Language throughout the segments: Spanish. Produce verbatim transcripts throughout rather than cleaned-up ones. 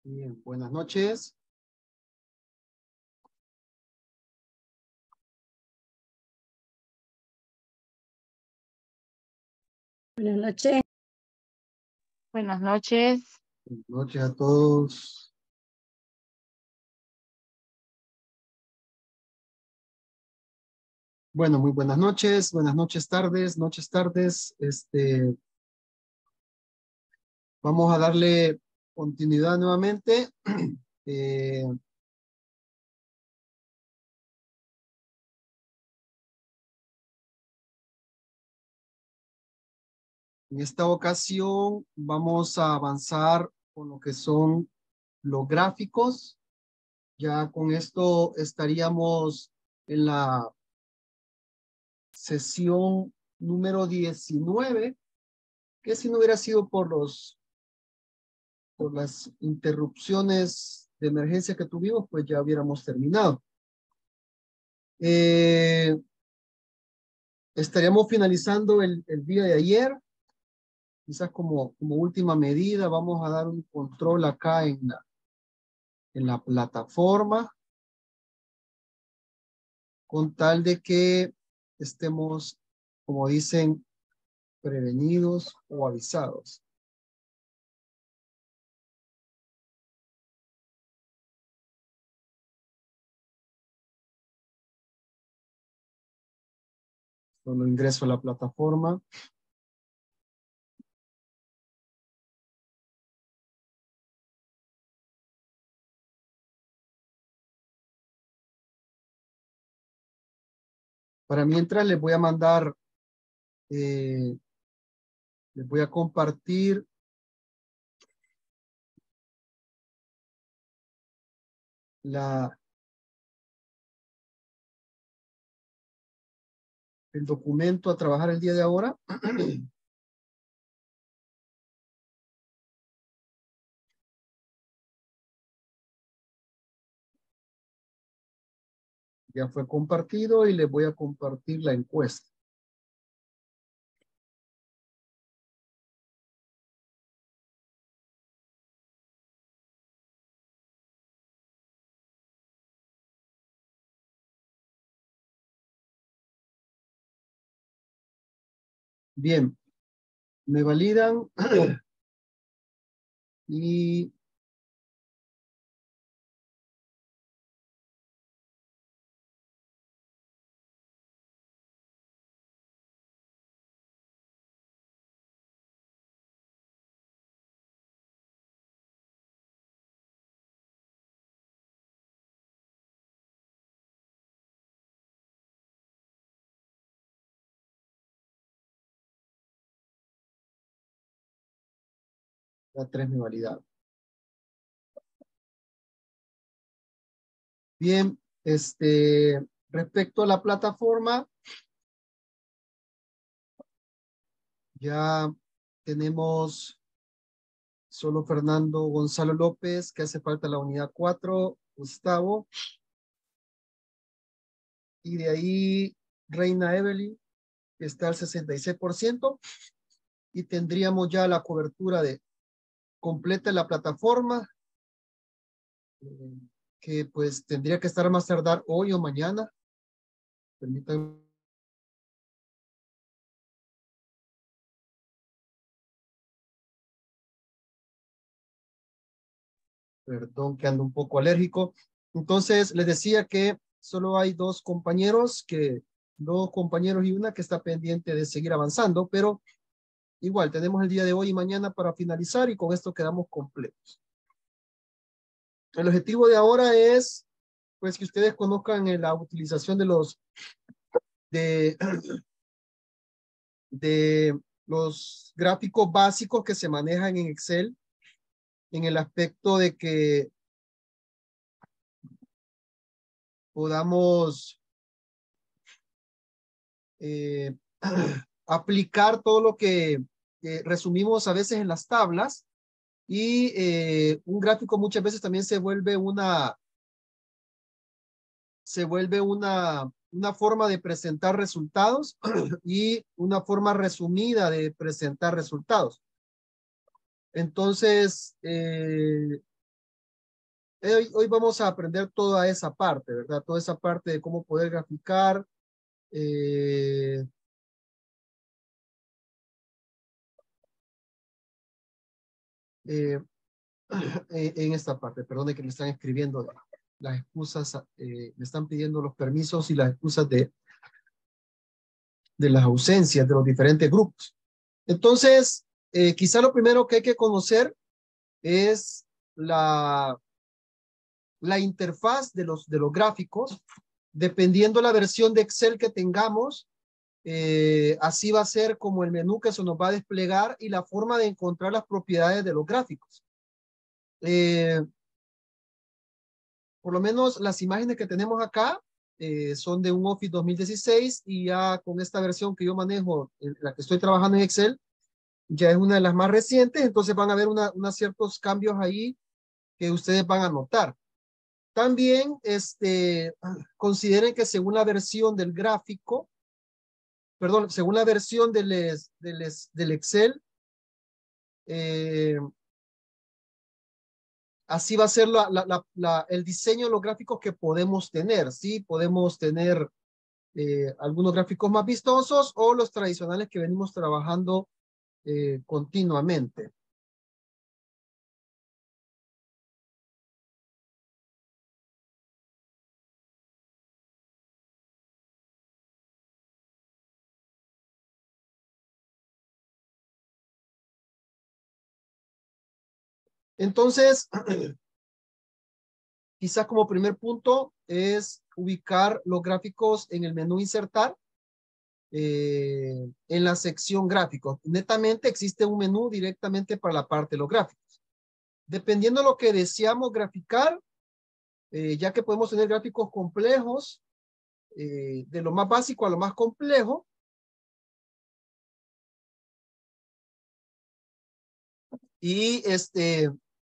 Bien, buenas noches. Buenas noches. Buenas noches. Buenas noches a todos. Bueno, muy buenas noches, buenas noches, tardes, noches, tardes. Este, vamos a darle continuidad nuevamente. Eh, en esta ocasión vamos a avanzar con lo que son los gráficos. Ya con esto estaríamos en la sesión número diecinueve, que si no hubiera sido por los por las interrupciones de emergencia que tuvimos, pues ya hubiéramos terminado. Eh, estaríamos finalizando el, el día de ayer. Quizás como, como última medida vamos a dar un control acá en la, en la plataforma, con tal de que estemos, como dicen, prevenidos o avisados. Solo ingreso a la plataforma. Para mientras les voy a mandar, eh, les voy a compartir la, el documento a trabajar el día de ahora. Ya fue compartido y les voy a compartir la encuesta. Bien, me validan y la tres me validaron. Bien, este, respecto a la plataforma, ya tenemos solo Fernando Gonzalo López, que hace falta la unidad cuatro, Gustavo, y de ahí Reina Evelyn, que está al sesenta y seis por ciento, y tendríamos ya la cobertura de completa la plataforma, eh, que pues tendría que estar más tardar hoy o mañana. Permítanme. Perdón que ando un poco alérgico. Entonces, les decía que solo hay dos compañeros, que dos compañeros y una que está pendiente de seguir avanzando, pero igual tenemos el día de hoy y mañana para finalizar y con esto quedamos completos. El objetivo de ahora es, pues, que ustedes conozcan la utilización de los, de, de los gráficos básicos que se manejan en Excel, en el aspecto de que podamos eh, aplicar todo lo que eh, resumimos a veces en las tablas, y eh, un gráfico muchas veces también se vuelve una se vuelve una, una forma de presentar resultados y una forma resumida de presentar resultados. Entonces, eh, Hoy, hoy vamos a aprender toda esa parte, ¿verdad? Toda esa parte de cómo poder graficar. Eh, eh, en esta parte, perdón que me están escribiendo las excusas, eh, me están pidiendo los permisos y las excusas de, de las ausencias de los diferentes grupos. Entonces, eh, quizá lo primero que hay que conocer es la, la interfaz de los, de los gráficos. Dependiendo la versión de Excel que tengamos, eh, así va a ser como el menú que se nos va a desplegar y la forma de encontrar las propiedades de los gráficos. Eh, por lo menos las imágenes que tenemos acá eh, son de un Office dos mil dieciséis y ya con esta versión que yo manejo, en la que estoy trabajando en Excel, ya es una de las más recientes, entonces van a haber una, unos ciertos cambios ahí que ustedes van a notar. También este, consideren que según la versión del gráfico, perdón, según la versión del, del, del Excel, eh, así va a ser la, la, la, la, el diseño de los gráficos que podemos tener, ¿sí? Podemos tener eh, algunos gráficos más vistosos o los tradicionales que venimos trabajando eh, continuamente. Entonces, quizás como primer punto es ubicar los gráficos en el menú insertar eh, en la sección gráficos. Netamente existe un menú directamente para la parte de los gráficos. Dependiendo de lo que deseamos graficar, eh, ya que podemos tener gráficos complejos, eh, de lo más básico a lo más complejo, y este,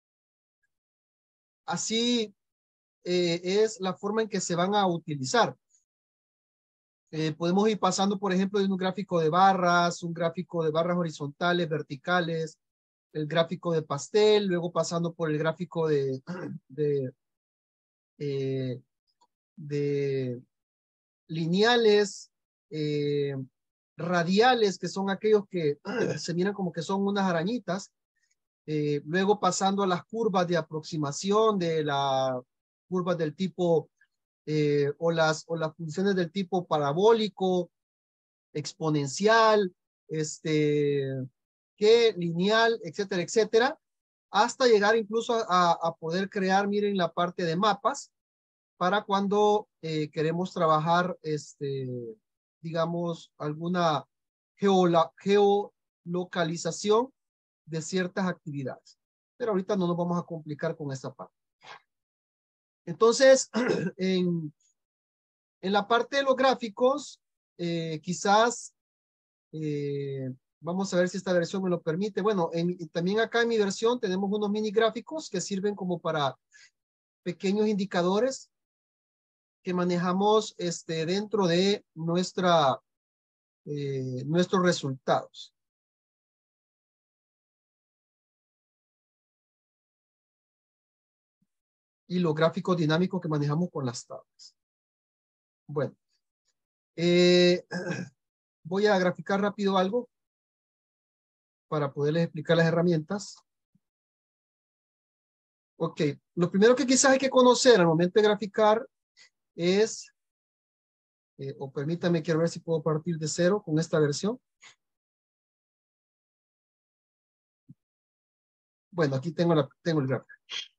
así eh, es la forma en que se van a utilizar. Eh, podemos ir pasando, por ejemplo, de un gráfico de barras, un gráfico de barras horizontales, verticales, el gráfico de pastel, luego pasando por el gráfico de, de, eh, de lineales, eh, radiales, que son aquellos que se miran como que son unas arañitas, eh, luego pasando a las curvas de aproximación de la curvas del tipo eh, o, las, o las funciones del tipo parabólico, exponencial, este, que lineal, etcétera, etcétera, hasta llegar incluso a, a poder crear, miren, la parte de mapas para cuando eh, queremos trabajar, este, digamos, alguna geola, geolocalización de ciertas actividades. Pero ahorita no nos vamos a complicar con esta parte. Entonces, en, en la parte de los gráficos, eh, quizás, eh, vamos a ver si esta versión me lo permite. Bueno, en, también acá en mi versión tenemos unos mini gráficos que sirven como para pequeños indicadores que manejamos este, dentro de nuestra, eh, nuestros resultados. Y los gráficos dinámicos que manejamos con las tablas. Bueno, eh, voy a graficar rápido algo para poderles explicar las herramientas. Ok, lo primero que quizás hay que conocer al momento de graficar es, eh, o permítame, quiero ver si puedo partir de cero con esta versión. Bueno, aquí tengo, la, tengo el gráfico.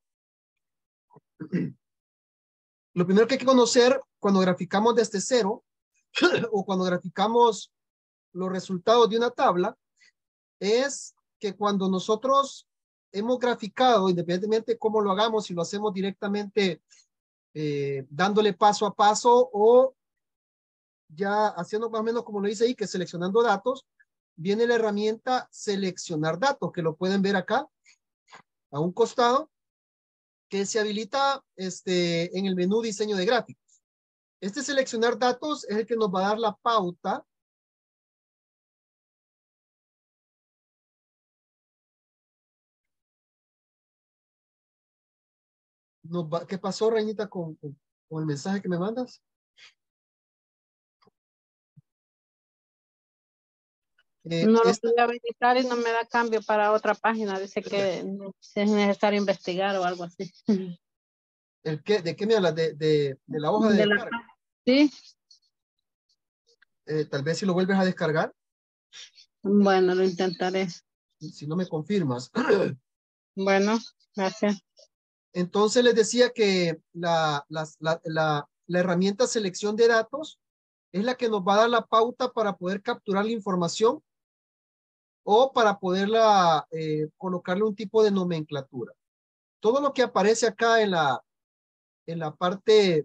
Lo primero que hay que conocer cuando graficamos desde cero o cuando graficamos los resultados de una tabla es que cuando nosotros hemos graficado, independientemente de cómo lo hagamos, si lo hacemos directamente eh, dándole paso a paso o ya haciendo más o menos como lo dice ahí, que seleccionando datos, viene la herramienta seleccionar datos, que lo pueden ver acá a un costado, que se habilita este, en el menú diseño de gráficos. Este seleccionar datos es el que nos va a dar la pauta nos va- ¿Qué pasó, Reinita, con, con, con el mensaje que me mandas? Eh, No lo esta, pude habilitar y no me da cambio para otra página. Dice que no- es necesario investigar o algo así. el qué, ¿de qué me hablas? De, de, de la hoja de De la, descarga. sí, Eh, tal vez si lo vuelves a descargar, bueno, lo intentaré. si no me confirmas. Bueno, gracias. Entonces les decía que la, las- la, la, la herramienta selección de datos es la que nos va a dar la pauta para poder capturar la información o para poderla eh, colocarle un tipo de nomenclatura. Todo lo que aparece acá en la, en la parte,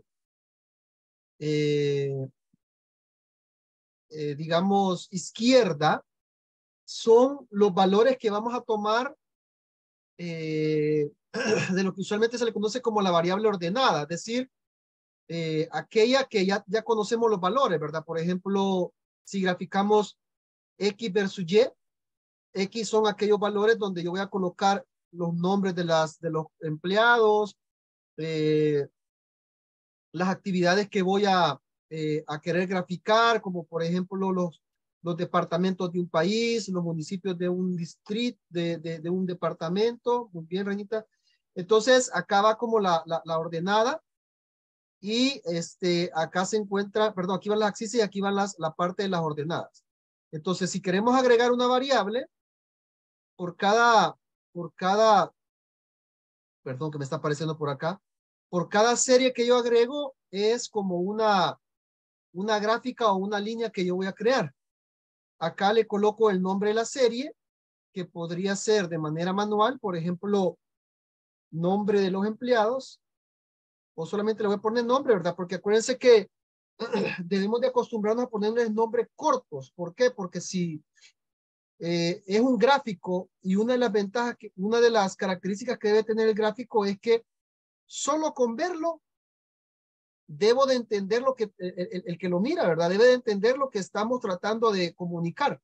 eh, eh, digamos, izquierda, son los valores que vamos a tomar eh, de lo que usualmente se le conoce como la variable ordenada, es decir, eh, aquella que ya, ya conocemos los valores, ¿verdad? Por ejemplo, si graficamos X versus Y, X son aquellos valores donde yo voy a colocar los nombres de, las, de los empleados, eh, las actividades que voy a, eh, a querer graficar, como por ejemplo los, los departamentos de un país, los municipios de un distrito, de, de, de un departamento. Muy bien, Renita. Entonces, acá va como la, la, la ordenada y este, acá se encuentra, perdón, aquí van las axis y aquí van las, la parte de las ordenadas. Entonces, si queremos agregar una variable, por cada, por cada, perdón, que me está apareciendo por acá, por cada serie que yo agrego es como una, una gráfica o una línea que yo voy a crear. Acá le coloco el nombre de la serie, que podría ser de manera manual, por ejemplo, nombre de los empleados, o solamente le voy a poner nombre, ¿verdad? Porque acuérdense que debemos de acostumbrarnos a ponerles nombres cortos. ¿Por qué? Porque si eh, es un gráfico y una de las ventajas, que, una de las características que debe tener el gráfico es que solo con verlo debo de entender lo que el, el, el que lo mira, ¿verdad? Debe de entender lo que estamos tratando de comunicar.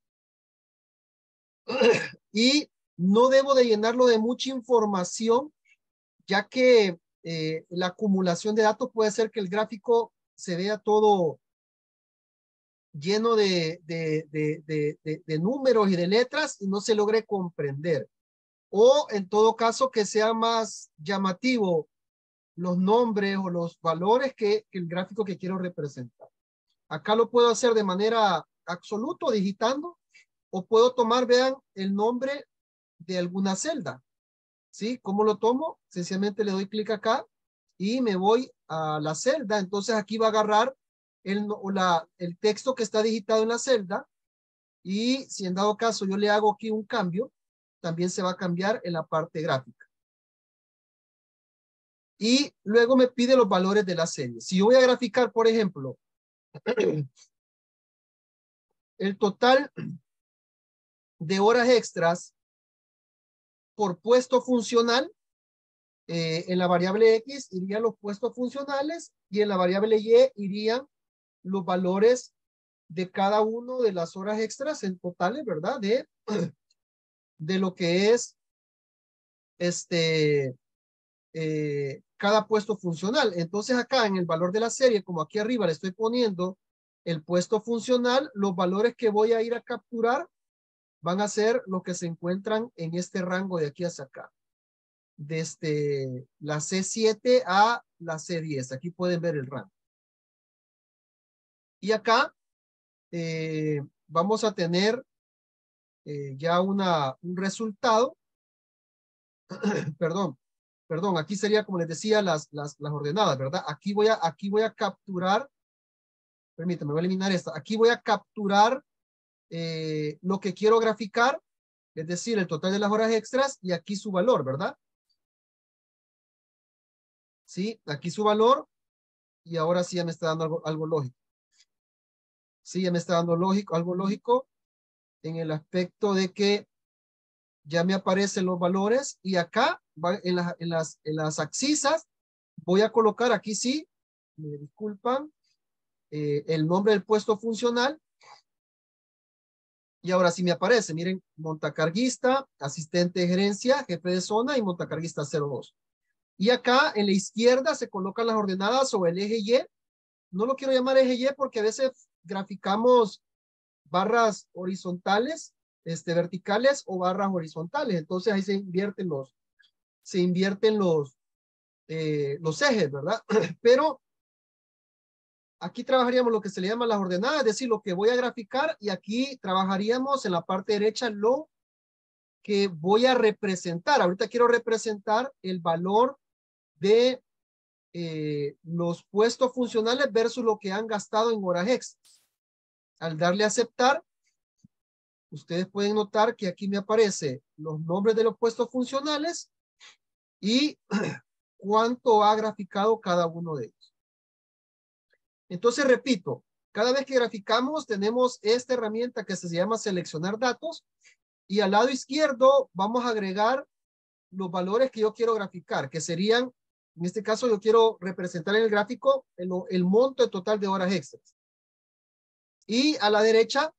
Y no debo de llenarlo de mucha información, ya que eh, la acumulación de datos puede hacer que el gráfico se vea todo lleno de, de, de, de, de, de números y de letras y no se logre comprender. O en todo caso que sea más llamativo los nombres o los valores que, que el gráfico que quiero representar. Acá lo puedo hacer de manera absoluta, digitando, o puedo tomar, vean, el nombre de alguna celda. ¿Sí? ¿Cómo lo tomo? Sencillamente le doy clic acá y me voy a la celda. Entonces aquí va a agarrar el, la, el texto que está digitado en la celda y si en dado caso yo le hago aquí un cambio, también se va a cambiar en la parte gráfica. Y luego me pide los valores de la serie. Si yo voy a graficar, por ejemplo, el total de horas extras por puesto funcional, eh, en la variable X irían los puestos funcionales y en la variable Y irían los valores de cada uno de las horas extras en totales, ¿verdad? De, de lo que es este, eh, cada puesto funcional. Entonces acá en el valor de la serie, como aquí arriba le estoy poniendo el puesto funcional, los valores que voy a ir a capturar van a ser los que se encuentran en este rango de aquí hacia acá. Desde la C siete a la C diez. Aquí pueden ver el rango. Y acá eh, vamos a tener eh, ya una, un resultado. perdón, perdón, aquí sería como les decía las, las, las ordenadas, ¿verdad? Aquí voy a, aquí voy a capturar, permítame, voy a eliminar esta. Aquí voy a capturar eh, lo que quiero graficar, es decir, el total de las horas extras y aquí su valor, ¿verdad? Sí, aquí su valor y ahora sí ya me está dando algo, algo lógico. Sí, ya me está dando lógico, algo lógico en el aspecto de que ya me aparecen los valores y acá va, en, la, en, las, en las axisas voy a colocar aquí sí, me disculpan, eh, el nombre del puesto funcional. Y ahora sí me aparece, miren, montacarguista, asistente de gerencia, jefe de zona y montacarguista cero dos. Y acá en la izquierda se colocan las ordenadas sobre el eje Y. No lo quiero llamar eje Y porque a veces graficamos barras horizontales, este, verticales o barras horizontales. Entonces ahí se invierten los, se invierten los, eh, los ejes, ¿verdad? Pero aquí trabajaríamos lo que se le llama las ordenadas, es decir, lo que voy a graficar, y aquí trabajaríamos en la parte derecha lo que voy a representar. Ahorita quiero representar el valor de eh, los puestos funcionales versus lo que han gastado en horas extras. Al darle a aceptar, ustedes pueden notar que aquí me aparecen los nombres de los puestos funcionales y cuánto ha graficado cada uno de ellos. Entonces, repito, cada vez que graficamos tenemos esta herramienta que se llama seleccionar datos, y al lado izquierdo vamos a agregar los valores que yo quiero graficar, que serían, en este caso yo quiero representar en el gráfico el, el monto total de horas extras. Y a la derecha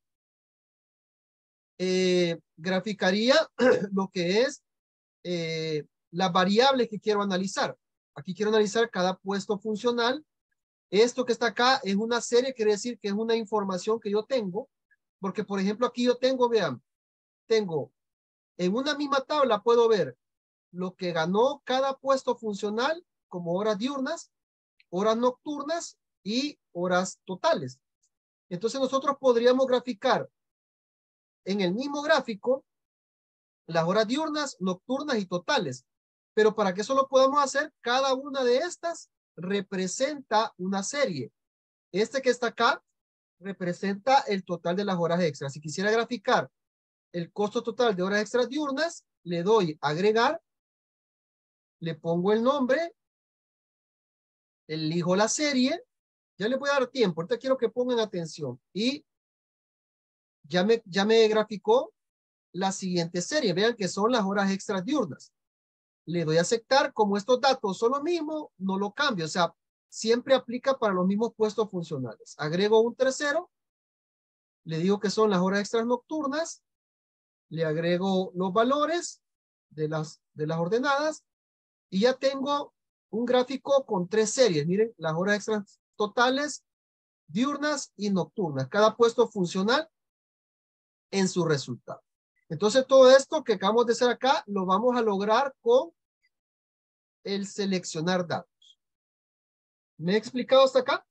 eh, graficaría lo que es eh, las variables que quiero analizar. Aquí quiero analizar cada puesto funcional. Esto que está acá es una serie, quiere decir que es una información que yo tengo, porque por ejemplo aquí yo tengo, vean, tengo en una misma tabla puedo ver lo que ganó cada puesto funcional como horas diurnas, horas nocturnas y horas totales. Entonces nosotros podríamos graficar en el mismo gráfico las horas diurnas, nocturnas y totales. Pero para que eso lo podamos hacer, cada una de estas representa una serie. Este que está acá representa el total de las horas extras. Si quisiera graficar el costo total de horas extras diurnas, le doy agregar, le pongo el nombre, elijo la serie, ya le voy a dar tiempo, ahorita quiero que pongan atención, y ya me, ya me graficó la siguiente serie. Vean que son las horas extras diurnas. Le doy a aceptar. Como estos datos son lo mismo, no lo cambio, o sea, siempre aplica para los mismos puestos funcionales. Agrego un tercero, le digo que son las horas extras nocturnas, le agrego los valores de las, de las ordenadas, y ya tengo un gráfico con tres series. Miren, las horas extras totales, diurnas y nocturnas. Cada puesto funcional en su resultado. Entonces, todo esto que acabamos de hacer acá, lo vamos a lograr con el seleccionar datos. ¿Me he explicado hasta acá?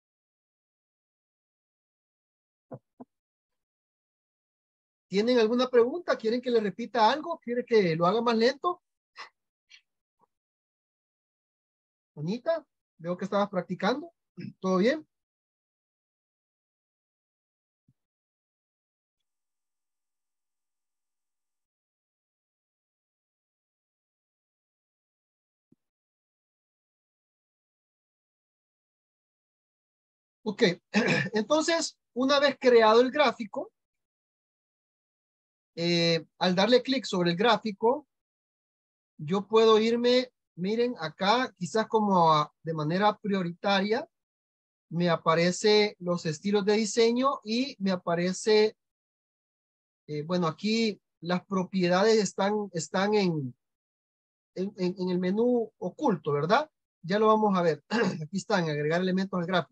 ¿Tienen alguna pregunta? ¿Quieren que le repita algo? ¿Quieren que lo haga más lento? Anita, veo que estabas practicando. ¿Todo bien? Ok, entonces, una vez creado el gráfico, eh, al darle clic sobre el gráfico, yo puedo irme, miren, acá, quizás como a, de manera prioritaria, me aparece los estilos de diseño y me aparece, eh, bueno, aquí las propiedades están, están en, en, en el menú oculto, ¿verdad? Ya lo vamos a ver. Aquí están, agregar elementos al gráfico.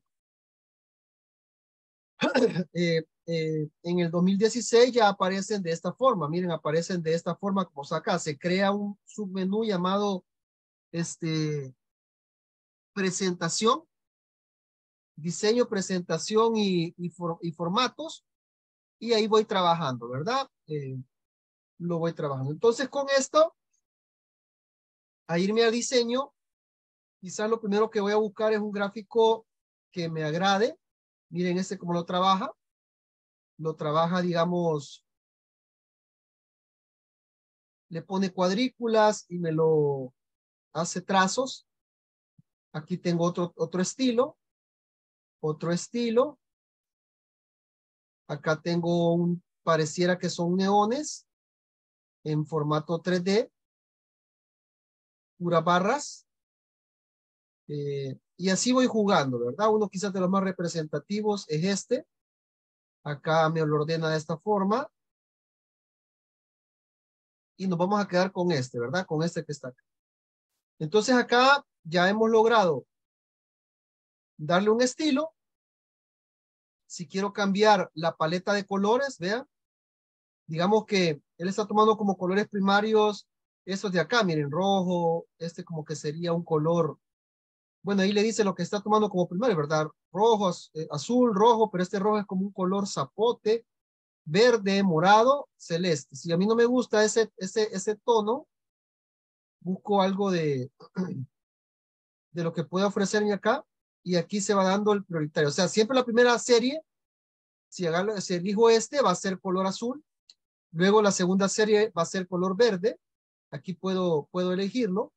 Eh, eh, en el dos mil dieciséis ya aparecen de esta forma. Miren, aparecen de esta forma como está acá. Se crea un submenú llamado este, presentación, diseño, presentación y, y, for, y formatos. Y ahí voy trabajando, ¿verdad? Eh, lo voy trabajando. Entonces con esto, a irme al diseño, quizás lo primero que voy a buscar es un gráfico que me agrade. Miren este cómo lo trabaja. Lo trabaja, digamos, le pone cuadrículas y me lo hace trazos. Aquí tengo otro, otro estilo. Otro estilo. Acá tengo un, pareciera que son neones en formato tres D. Puras barras. Eh, y así voy jugando, ¿verdad? Uno quizás de los más representativos es este. Acá me lo ordena de esta forma. Y nos vamos a quedar con este, ¿verdad? Con este que está acá. Entonces acá ya hemos logrado darle un estilo. Si quiero cambiar la paleta de colores, vean, digamos que él está tomando como colores primarios estos de acá, miren, rojo, este como que sería un color, bueno, ahí le dice lo que está tomando como primario, ¿verdad? Rojo, az- eh, azul, rojo, pero este rojo es como un color zapote, verde, morado, celeste. Si a mí no me gusta ese, ese, ese tono, busco algo de, de lo que puede ofrecerme acá y aquí se va dando el prioritario. O sea, siempre la primera serie, si, agarro, si elijo este, va a ser color azul. Luego la segunda serie va a ser color verde. Aquí puedo, puedo elegirlo.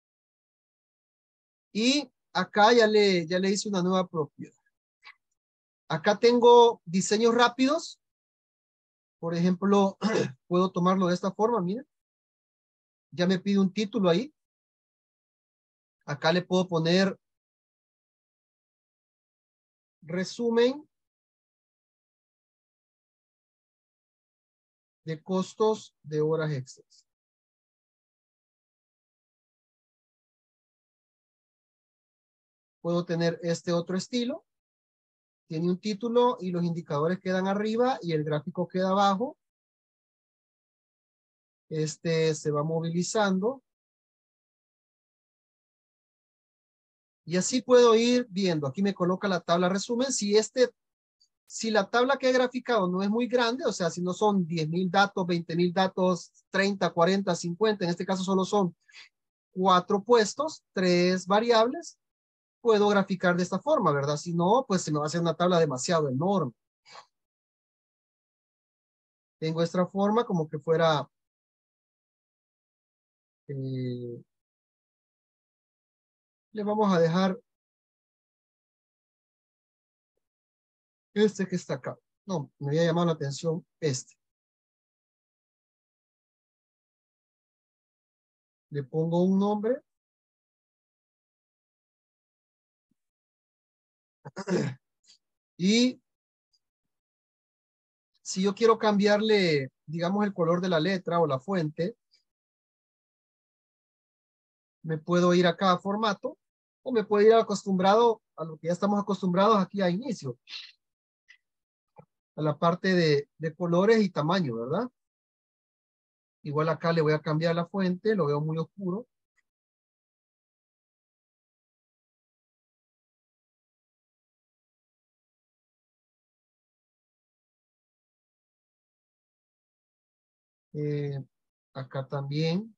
Y acá ya le, ya le hice una nueva propiedad. Acá tengo diseños rápidos. Por ejemplo, puedo tomarlo de esta forma, miren. Ya me pide un título ahí. Acá le puedo poner resumen de costos de horas extras. Puedo tener este otro estilo. Tiene un título y los indicadores quedan arriba y el gráfico queda abajo. Este se va movilizando. Y así puedo ir viendo. Aquí me coloca la tabla resumen. Si este, si la tabla que he graficado no es muy grande, o sea, si no son diez mil datos, veinte mil datos, treinta, cuarenta, cincuenta, en este caso solo son cuatro puestos, tres variables, puedo graficar de esta forma, ¿verdad? Si no, pues se me va a hacer una tabla demasiado enorme. Tengo esta forma como que fuera eh, le vamos a dejar este que está acá. No, me había llamado la atención este. Le pongo un nombre. Y si yo quiero cambiarle, digamos, el color de la letra o la fuente, me puedo ir acá a formato o me puedo ir acostumbrado a lo que ya estamos acostumbrados aquí a inicio, a la parte de, de colores y tamaño, ¿verdad? Igual acá le voy a cambiar la fuente, lo veo muy oscuro. Eh, acá también.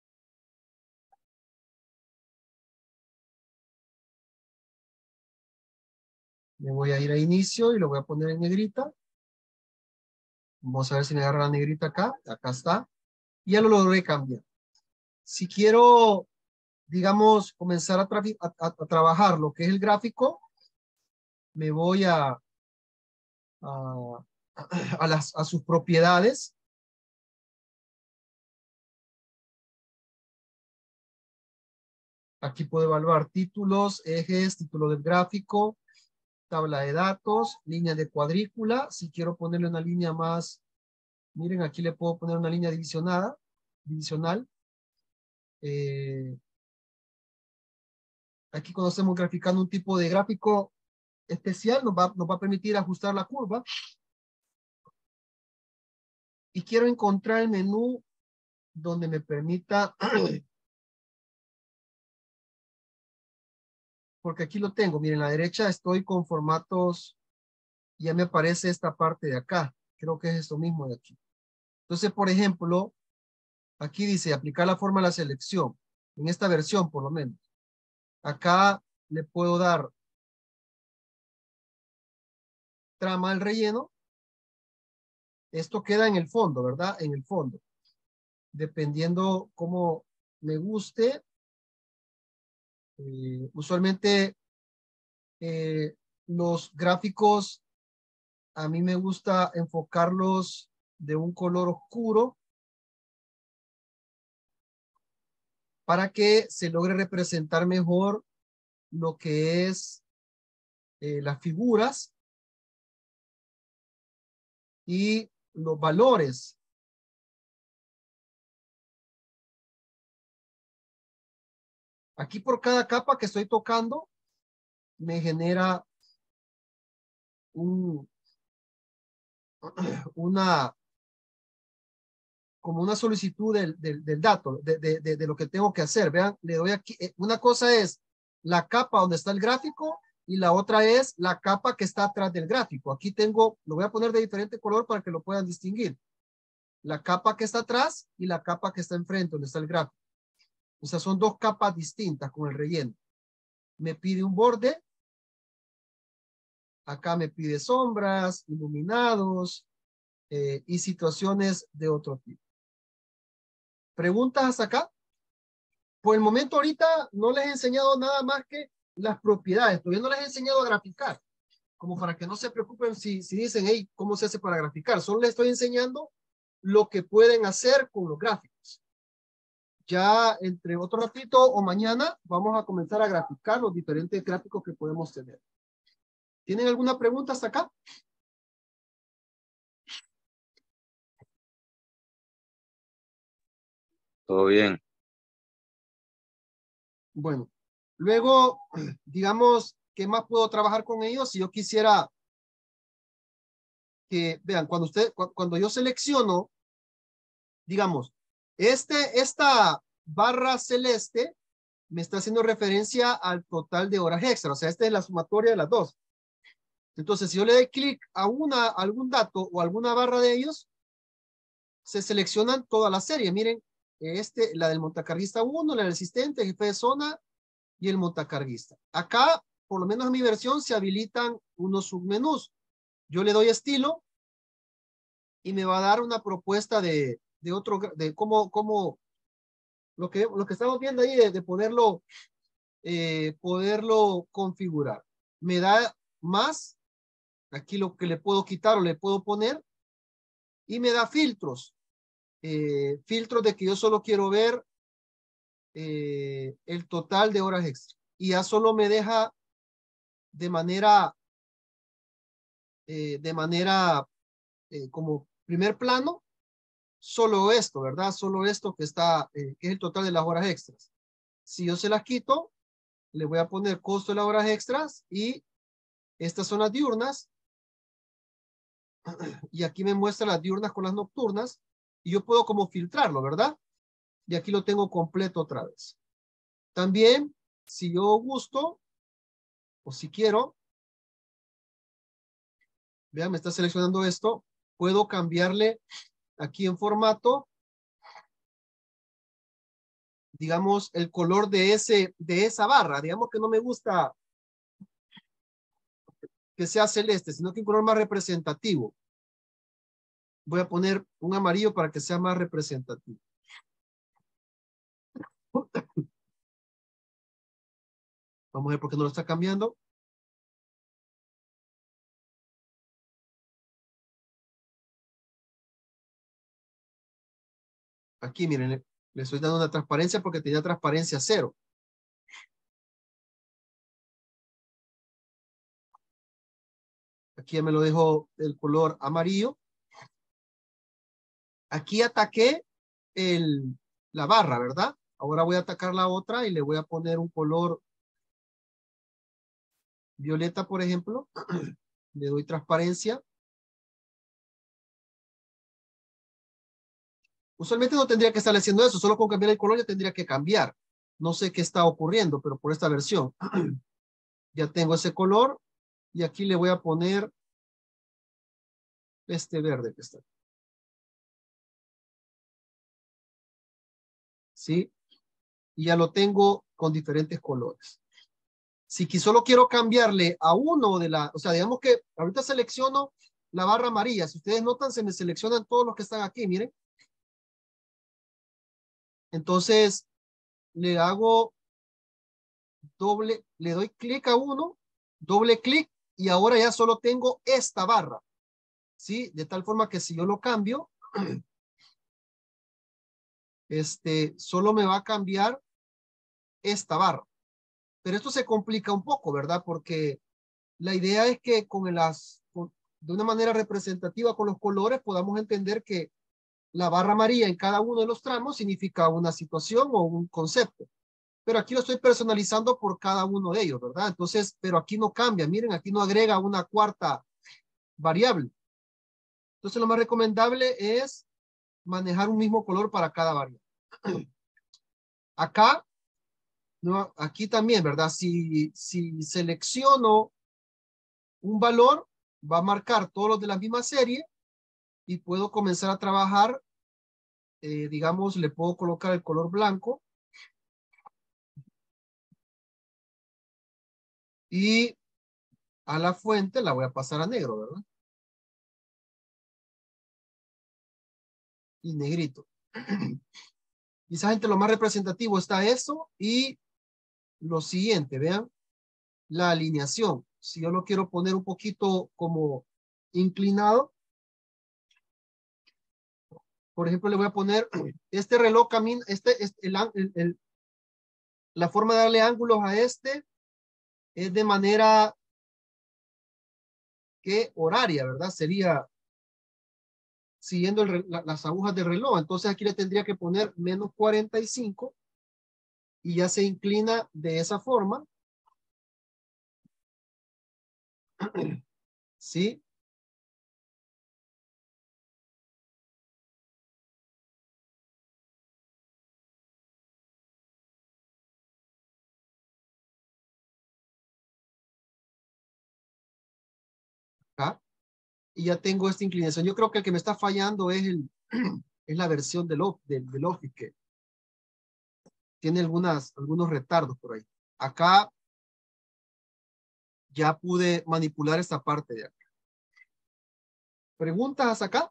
Me voy a ir a inicio y lo voy a poner en negrita. Vamos a ver si me agarra la negrita acá. Acá está. Y ya lo logré cambiar. Si quiero, digamos, comenzar a, tra- a, a- a trabajar lo que es el gráfico, me voy a, a, a las, a sus propiedades. Aquí puedo evaluar títulos, ejes, título del gráfico, tabla de datos, línea de cuadrícula. Si quiero ponerle una línea más, miren, aquí le puedo poner una línea divisionada, divisional. Eh, aquí cuando estemos graficando un tipo de gráfico especial, nos va, nos va a permitir ajustar la curva. Y quiero encontrar el menú donde me permita, porque aquí lo tengo, miren, a la derecha estoy con formatos, ya me aparece esta parte de acá, creo que es esto mismo de aquí. Entonces, por ejemplo, aquí dice aplicar la forma de la selección, en esta versión por lo menos. Acá le puedo dar trama al relleno. Esto queda en el fondo, ¿verdad? En el fondo. Dependiendo cómo me guste. Eh, usualmente eh, los gráficos a mí me gusta enfocarlos de un color oscuro para que se logre representar mejor lo que es eh, las figuras y los valores. Aquí por cada capa que estoy tocando, me genera un, una, como una solicitud del, del, del dato, de, de, de, de lo que tengo que hacer. Vean, le doy aquí, una cosa es la capa donde está el gráfico y la otra es la capa que está atrás del gráfico. Aquí tengo, lo voy a poner de diferente color para que lo puedan distinguir. La capa que está atrás y la capa que está enfrente, donde está el gráfico. O sea, son dos capas distintas con el relleno. Me pide un borde. Acá me pide sombras, iluminados eh, y situaciones de otro tipo. ¿Preguntas hasta acá? Por el momento ahorita no les he enseñado nada más que las propiedades. Todavía no les he enseñado a graficar. Como para que no se preocupen si, si dicen, hey, ¿cómo se hace para graficar? Solo les estoy enseñando lo que pueden hacer con los gráficos. Ya entre otro ratito o mañana vamos a comenzar a graficar los diferentes gráficos que podemos tener. ¿Tienen alguna pregunta hasta acá? Todo bien. Bueno, luego, digamos, ¿qué más puedo trabajar con ellos? Si yo quisiera que, vean, cuando usted, cu- cuando yo selecciono, digamos, este, esta barra celeste me está haciendo referencia al total de horas extra. O sea, esta es la sumatoria de las dos. Entonces, si yo le doy clic a una, algún dato o alguna barra de ellos, se seleccionan toda la serie. Miren, este, la del montacarguista uno, la del asistente, jefe de zona y el montacarguista. Acá, por lo menos en mi versión, se habilitan unos submenús. Yo le doy estilo y me va a dar una propuesta de, de otro, de cómo, cómo, lo que, lo que estamos viendo ahí, de, de poderlo, eh, poderlo configurar. Me da más, aquí lo que le puedo quitar o le puedo poner, y me da filtros. Eh, filtros de que yo solo quiero ver eh, el total de horas extra. Y ya solo me deja de manera, eh, de manera eh, como primer plano, solo esto, ¿verdad? Solo esto que está, eh, que es el total de las horas extras. Si yo se las quito, le voy a poner costo de las horas extras y estas son las diurnas. Y aquí me muestra las diurnas con las nocturnas y yo puedo como filtrarlo, ¿verdad? Y aquí lo tengo completo otra vez. También, si yo gusto o si quiero, vean, me está seleccionando esto, puedo cambiarle aquí en formato, digamos, el color de, ese, de esa barra. Digamos que no me gusta que sea celeste, sino que un color más representativo. Voy a poner un amarillo para que sea más representativo. Vamos a ver por qué no lo está cambiando. Aquí, miren, le, le estoy dando una transparencia porque tenía transparencia cero. Aquí ya me lo dejo el color amarillo. Aquí ataqué el, la barra, ¿verdad? Ahora voy a atacar la otra y le voy a poner un color violeta, por ejemplo. Le doy transparencia. Usualmente no tendría que estar haciendo eso, solo con cambiar el color ya tendría que cambiar. No sé qué está ocurriendo, pero por esta versión. Ya tengo ese color y aquí le voy a poner este verde que está. ¿Sí? Y ya lo tengo con diferentes colores. Si solo quiero cambiarle a uno de la, o sea, digamos que ahorita selecciono la barra amarilla. Si ustedes notan, se me seleccionan todos los que están aquí, miren. Entonces, le hago doble, le doy clic a uno, doble clic, y ahora ya solo tengo esta barra. ¿Sí? De tal forma que si yo lo cambio, este, solo me va a cambiar esta barra. Pero esto se complica un poco, ¿verdad? Porque la idea es que con las, con, de una manera representativa con los colores podamos entender que la barra amarilla en cada uno de los tramos significa una situación o un concepto. pero aquí lo estoy personalizando por cada uno de ellos, ¿verdad? Entonces, pero aquí no cambia, miren, aquí no agrega una cuarta variable. Entonces, lo más recomendable es manejar un mismo color para cada variable. Acá, no, aquí también, ¿verdad? Si, si selecciono un valor, va a marcar todos los de la misma serie y puedo comenzar a trabajar, eh, digamos, le puedo colocar el color blanco y a la fuente la voy a pasar a negro, ¿verdad? Y negrito. Quizás entre lo más representativo está eso y lo siguiente, vean, la alineación. Si yo lo quiero poner un poquito como inclinado, por ejemplo, le voy a poner este reloj camina, este, este el, el, el, la forma de darle ángulos a este es de manera que horaria, ¿verdad? Sería siguiendo el, la, las agujas del reloj. Entonces aquí le tendría que poner menos cuarenta y cinco y ya se inclina de esa forma. ¿Sí? Acá. Y ya tengo esta inclinación. Yo creo que el que me está fallando es, el, es la versión del, del, del Office, que tiene algunas, algunos retardos por ahí. Acá ya pude manipular esta parte de acá. ¿Preguntas acá?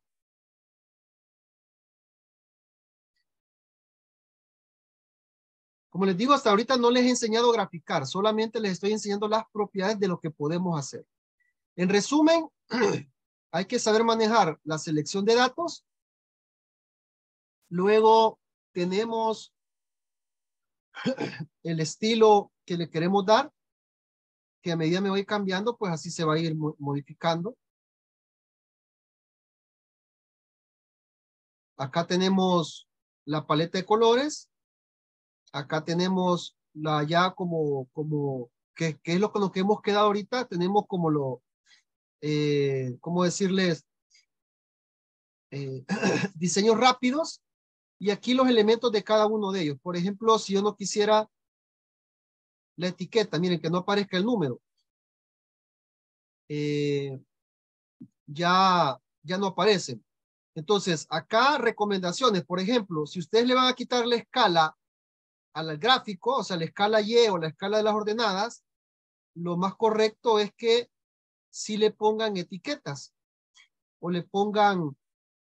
Como les digo, hasta ahorita no les he enseñado a graficar, solamente les estoy enseñando las propiedades de lo que podemos hacer. En resumen, hay que saber manejar la selección de datos. Luego tenemos el estilo que le queremos dar, que a medida me voy cambiando, pues así se va a ir modificando. Acá tenemos la paleta de colores. Acá tenemos la ya como, como, que, que es lo con lo que hemos quedado ahorita. Tenemos como lo, eh, ¿cómo decirles? Eh, diseños rápidos. Y aquí los elementos de cada uno de ellos. Por ejemplo, si yo no quisiera la etiqueta, miren, que no aparezca el número. Eh, ya, ya no aparecen. Entonces, acá recomendaciones. Por ejemplo, si ustedes le van a quitar la escala al gráfico, o sea, la escala Y o la escala de las ordenadas, lo más correcto es que si le pongan etiquetas o le pongan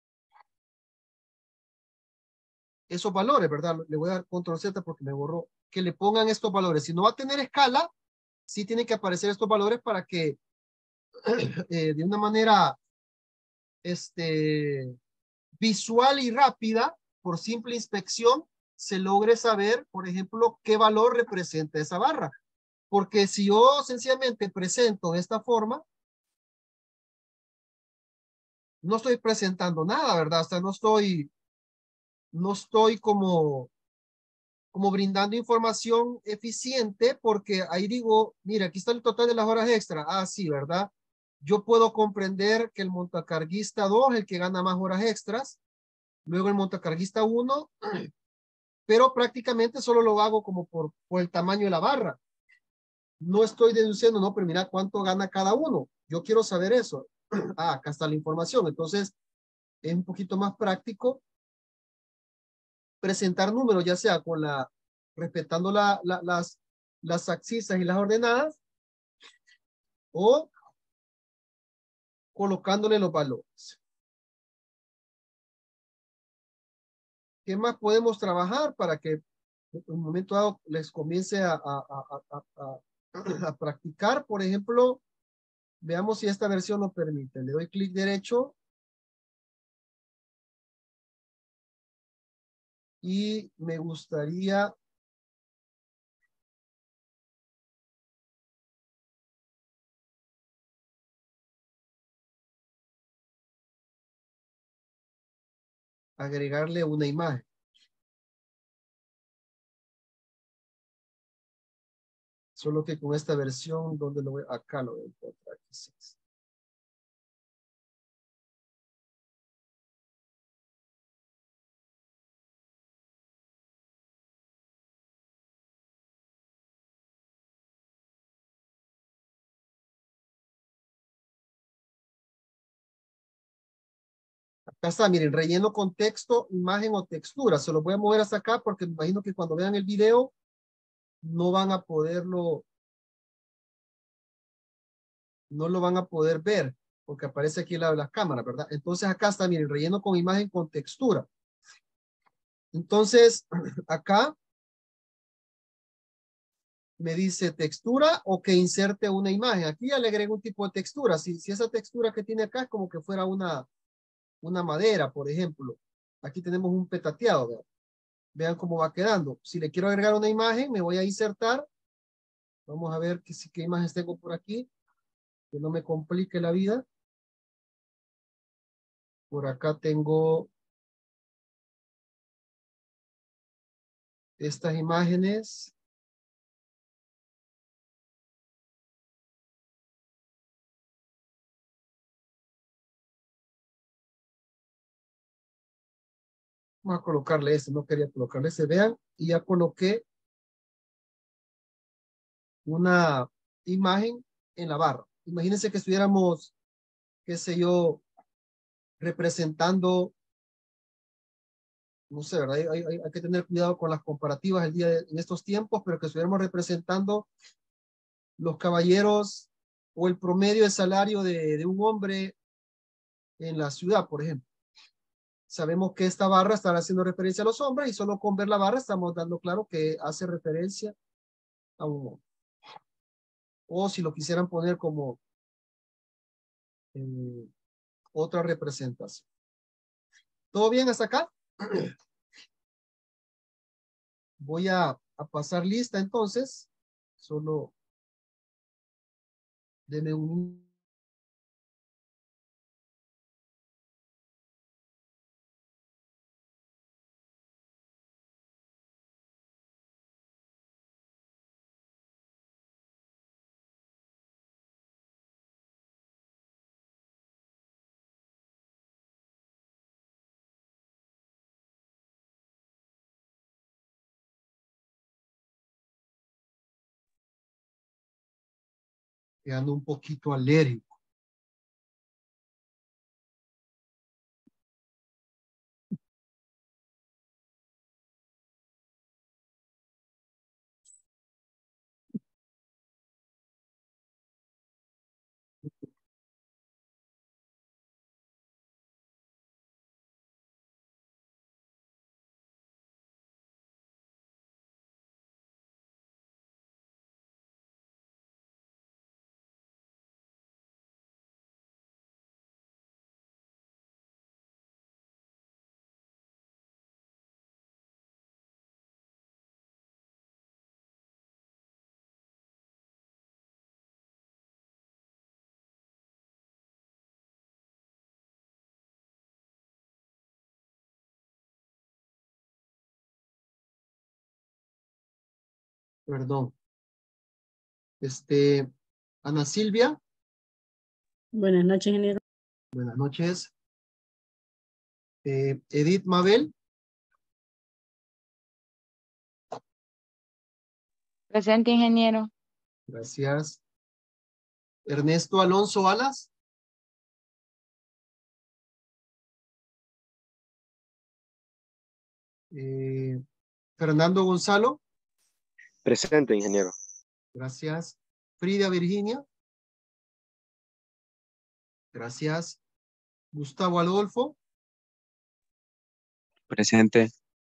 esos valores, ¿verdad? Le voy a dar control Z porque me borró. Que le pongan estos valores. Si no va a tener escala, sí tienen que aparecer estos valores para que eh, de una manera este, visual y rápida, por simple inspección, se logre saber, por ejemplo, qué valor representa esa barra. Porque si yo sencillamente presento de esta forma, no estoy presentando nada, ¿verdad? Hasta no estoy, no estoy como, como brindando información eficiente porque ahí digo, mira, aquí está el total de las horas extra. Ah, sí, ¿verdad? Yo puedo comprender que el montacarguista dos, el que gana más horas extras, luego el montacarguista uno, pero prácticamente solo lo hago como por, por el tamaño de la barra. No estoy deduciendo, no, pero mira cuánto gana cada uno. Yo quiero saber eso. Ah, acá está la información. Entonces, es un poquito más práctico presentar números, ya sea con la, respetando la, la, las, las abscisas y las ordenadas, o colocándole los valores. ¿Qué más podemos trabajar para que en un momento dado les comience a, a, a, a, a, a practicar? Por ejemplo, veamos si esta versión nos permite. Le doy clic derecho y me gustaría agregarle una imagen. Solo que con esta versión, donde lo voy, acá lo voy a encontrar. Quizás. Acá está, miren, relleno con texto, imagen o textura. Se lo voy a mover hasta acá porque me imagino que cuando vean el video no van a poderlo, no lo van a poder ver porque aparece aquí al lado de la cámara, ¿verdad? Entonces acá está, miren, relleno con imagen con textura. Entonces, acá me dice textura o que inserte una imagen. Aquí ya le agrego un tipo de textura. Si, si esa textura que tiene acá es como que fuera una, una madera, por ejemplo. Aquí tenemos un petateado, ¿verdad? Vean cómo va quedando. Si le quiero agregar una imagen, me voy a insertar. Vamos a ver qué, qué imágenes tengo por aquí. Que no me complique la vida. Por acá tengo estas imágenes. Vamos a colocarle este. No quería colocarle este. Vean. Y ya coloqué una imagen en la barra. Imagínense que estuviéramos, qué sé yo, representando, no sé, ¿verdad? Hay, hay, hay que tener cuidado con las comparativas el día de, en estos tiempos, pero que estuviéramos representando los caballeros o el promedio de salario de, de un hombre en la ciudad, por ejemplo. Sabemos que esta barra estará haciendo referencia a los hombres y solo con ver la barra estamos dando claro que hace referencia a un hombre. O si lo quisieran poner como eh, otra representación. ¿Todo bien hasta acá? Voy a, a pasar lista entonces. Solo denme un... Quedando un poquito alérgico. Perdón. Este, Ana Silvia. Buenas noches, ingeniero. Buenas noches. Eh, Edith Mabel. Presente, ingeniero. Gracias. Ernesto Alonso Alas. Eh, Fernando Gonzalo. Presente, ingeniero. Gracias. Frida Virginia. Gracias. Gustavo Adolfo. Presente.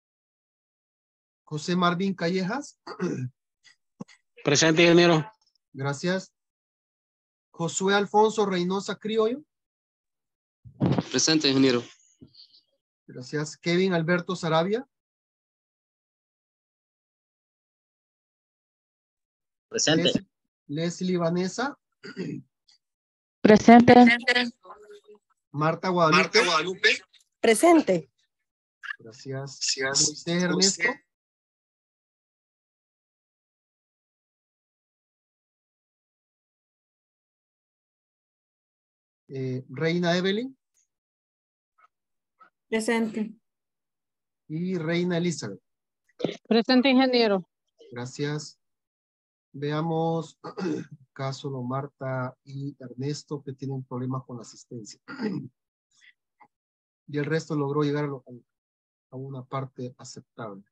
José Marvin Callejas. Presente, ingeniero. Gracias. Josué Alfonso Reynosa Criollo. Presente, ingeniero. Gracias. Kevin Alberto Sarabia. Presente. Les- Leslie Vanessa. Presente. Marta Guadalupe. Presente. Gracias. Moisés Ernesto. Eh, Reina Evelyn. Presente. Y Reina Elizabeth. Presente, ingeniero. Gracias. Veamos acá solo Marta y Ernesto que tienen problemas con la asistencia. Y el resto logró llegar a, lo, a una parte aceptable.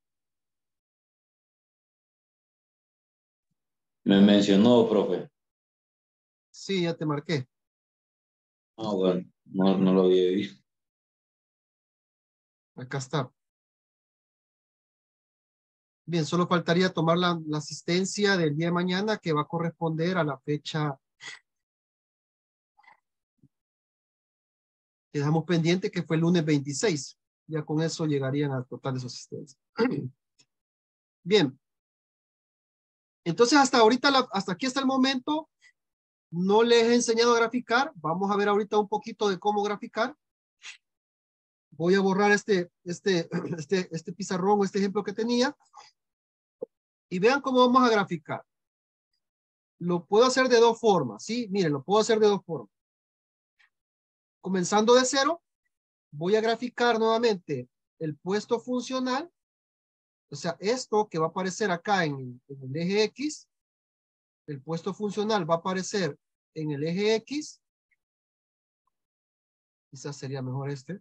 Me mencionó, profe. Sí, ya te marqué. Ah, bueno, no, no lo había visto. Acá está. Bien, solo faltaría tomar la, la asistencia del día de mañana que va a corresponder a la fecha que dejamos pendiente, que fue el lunes veintiséis. Ya con eso llegarían al total de su asistencia. Bien. Entonces, hasta ahorita, la, hasta aquí hasta el momento, no les he enseñado a graficar. Vamos a ver ahorita un poquito de cómo graficar. Voy a borrar este, este, este, este pizarrón o este ejemplo que tenía. Y vean cómo vamos a graficar. Lo puedo hacer de dos formas, ¿sí? Miren, lo puedo hacer de dos formas. Comenzando de cero, voy a graficar nuevamente el puesto funcional. O sea, esto que va a aparecer acá en, en el eje X, el puesto funcional va a aparecer en el eje X. Quizás sería mejor este.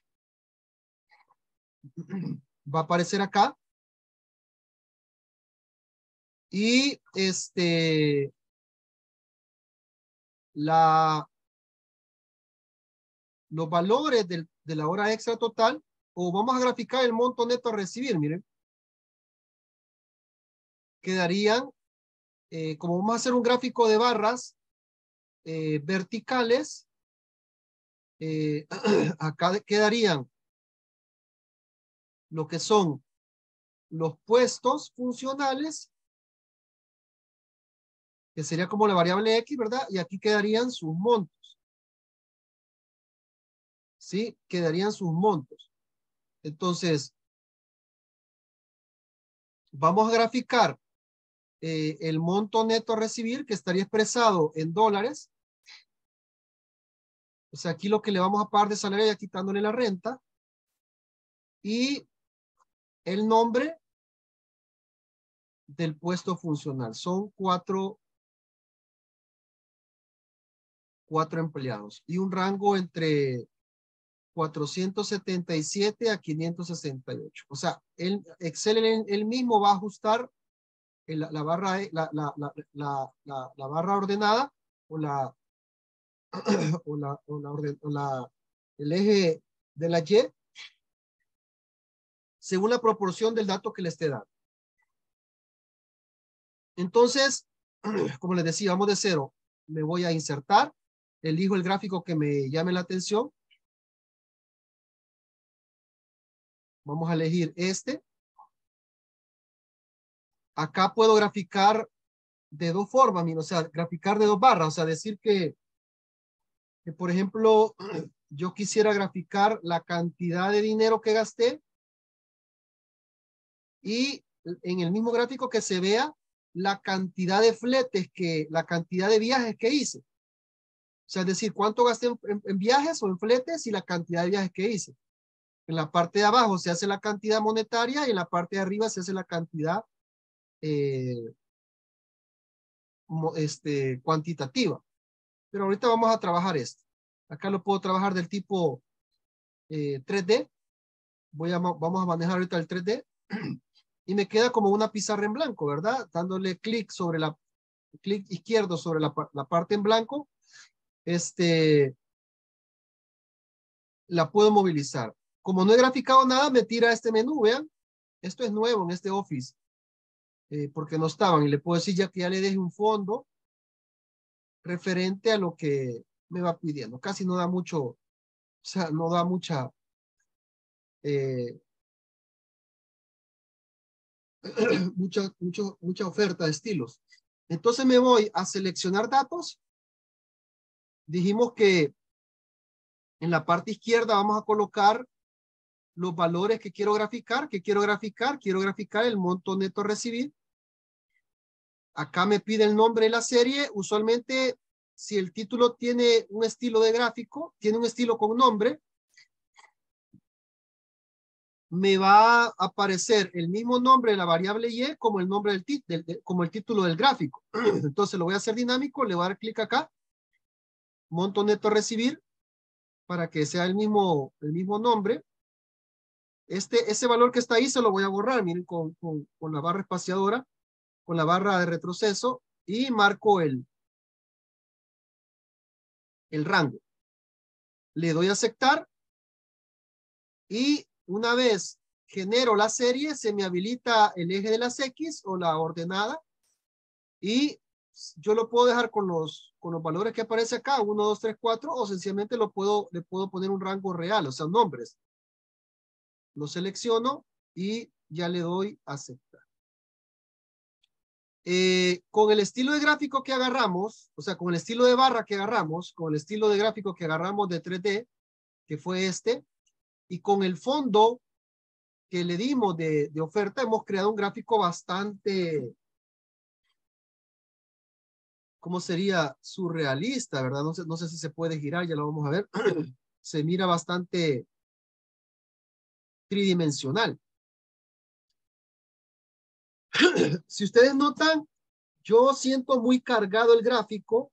Va a aparecer acá. Y este, la, los valores del, de la hora extra total, o vamos a graficar el monto neto a recibir, miren. Quedarían, eh, como vamos a hacer un gráfico de barras eh, verticales, eh, acá quedarían lo que son los puestos funcionales, que sería como la variable X, ¿verdad? Y aquí quedarían sus montos. ¿Sí? Quedarían sus montos. Entonces, vamos a graficar eh, el monto neto a recibir, que estaría expresado en dólares. O sea, aquí lo que le vamos a pagar de salario ya quitándole la renta. Y el nombre del puesto funcional. Son cuatro, cuatro empleados. Y un rango entre cuatrocientos setenta y siete a quinientos sesenta y ocho. O sea, el Excel él, él mismo va a ajustar el, la, barra, la, la, la, la, la, la barra ordenada o la, o la, o la, orden, o la el eje de la Y según la proporción del dato que le esté dando. Entonces, como les decía, vamos de cero. Me voy a insertar, elijo el gráfico que me llame la atención. Vamos a elegir este. Acá puedo graficar de dos formas, o sea, graficar de dos barras, o sea, decir que, que, por ejemplo, yo quisiera graficar la cantidad de dinero que gasté y en el mismo gráfico que se vea la cantidad de fletes, que, la cantidad de viajes que hice. O sea, es decir, cuánto gasté en, en, en viajes o en fletes y la cantidad de viajes que hice. En la parte de abajo se hace la cantidad monetaria y en la parte de arriba se hace la cantidad eh, este, cuantitativa. Pero ahorita vamos a trabajar esto. Acá lo puedo trabajar del tipo eh, tres D. Voy a, vamos a manejar ahorita el tres D. Y me queda como una pizarra en blanco, ¿verdad? Dándole clic sobre la, clic izquierdo sobre la, la parte en blanco. Este, la puedo movilizar. Como no he graficado nada, me tira este menú, vean. Esto es nuevo en este Office. Eh, porque no estaban. Y le puedo decir ya que ya le deje un fondo referente a lo que me va pidiendo. Casi no da mucho, o sea, no da mucha eh, mucha, mucho, mucha oferta de estilos. Entonces me voy a seleccionar datos. Dijimos que en la parte izquierda vamos a colocar los valores que quiero graficar. que quiero graficar? Quiero graficar el monto neto a recibir. Acá me pide el nombre de la serie. Usualmente si el título tiene un estilo de gráfico, tiene un estilo con nombre, me va a aparecer el mismo nombre de la variable Y como el nombre del, del, del como el título del gráfico. Entonces lo voy a hacer dinámico, le voy a dar clic acá, monto neto a recibir, para que sea el mismo, el mismo nombre. Este, ese valor que está ahí se lo voy a borrar, miren, con, con, con la barra espaciadora, con la barra de retroceso, y marco el, el rango. Le doy a aceptar, y una vez genero la serie, se me habilita el eje de las X o la ordenada, y yo lo puedo dejar con los, con los valores que aparece acá, uno, dos, tres, cuatro, o sencillamente lo puedo, le puedo poner un rango real, o sea, nombres. Lo selecciono y ya le doy a aceptar. Eh, con el estilo de gráfico que agarramos, o sea, con el estilo de barra que agarramos, con el estilo de gráfico que agarramos de tres D, que fue este, y con el fondo que le dimos de, de oferta, hemos creado un gráfico bastante, ¿cómo sería? Surrealista, ¿verdad? No sé, no sé si se puede girar, ya lo vamos a ver. Se mira bastante tridimensional. Si ustedes notan, yo siento muy cargado el gráfico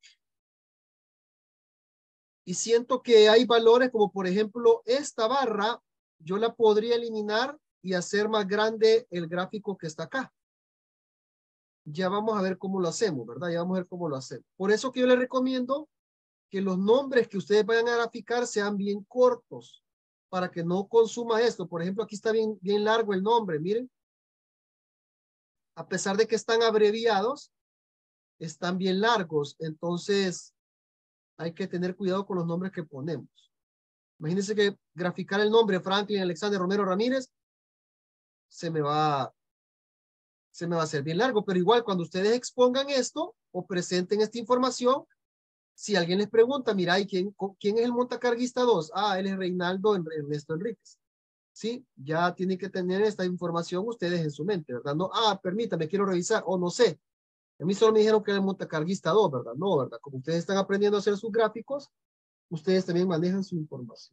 y siento que hay valores como, por ejemplo, esta barra, yo la podría eliminar y hacer más grande el gráfico que está acá. Ya vamos a ver cómo lo hacemos, ¿verdad? Ya vamos a ver cómo lo hacemos. Por eso que yo les recomiendo que los nombres que ustedes vayan a graficar sean bien cortos para que no consuma esto. Por ejemplo, aquí está bien, bien largo el nombre, miren. A pesar de que están abreviados, están bien largos. Entonces, hay que tener cuidado con los nombres que ponemos. Imagínense que graficar el nombre Franklin Alexander Romero Ramírez se me va, se me va a hacer bien largo, pero igual cuando ustedes expongan esto o presenten esta información, si alguien les pregunta, mira, ¿y quién, quién es el montacarguista dos? Ah, él es Reinaldo Ernesto Enríquez. Sí, ya tienen que tener esta información ustedes en su mente, ¿verdad? No, ah, permítame, quiero revisar, o no sé. A mí solo me dijeron que era el montacarguista dos, ¿verdad? No, ¿verdad? Como ustedes están aprendiendo a hacer sus gráficos, ustedes también manejan su información.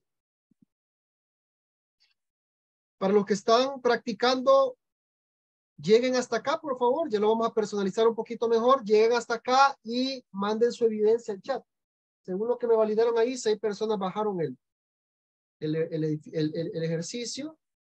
Para los que están practicando, lleguen hasta acá, por favor. Ya lo vamos a personalizar un poquito mejor. Lleguen hasta acá y manden su evidencia al chat. Según lo que me validaron ahí, seis personas bajaron el, el, el, el, el, el ejercicio.